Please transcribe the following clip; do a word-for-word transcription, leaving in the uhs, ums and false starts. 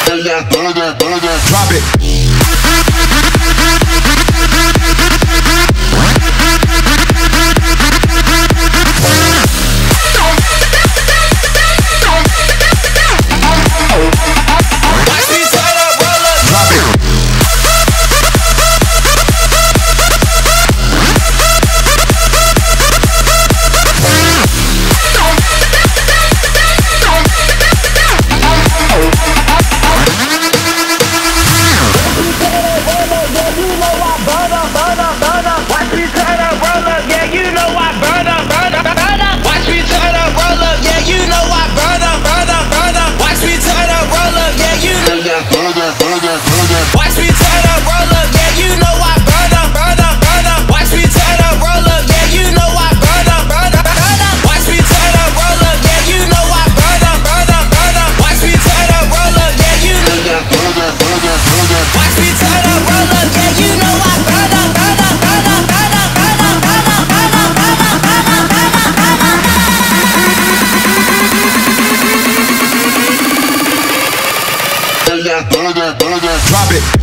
Drop it. Watch me turn up, roll up, yeah, you know I burn up, burn up, burn up. Watch me turn up, roll up, yeah, you know I burn up, burn up, burn up. Watch me turn up, roll up, yeah, you know I burn up, burn up, burn up. Watch me turn up, roll up, yeah, you know. Watch me turn up, roll up, yeah, you know I burn up, burn up, burn up, burn up, burn up, burn up, burn up, burn up, burn up, burn up, burn up, burn up. Drop it.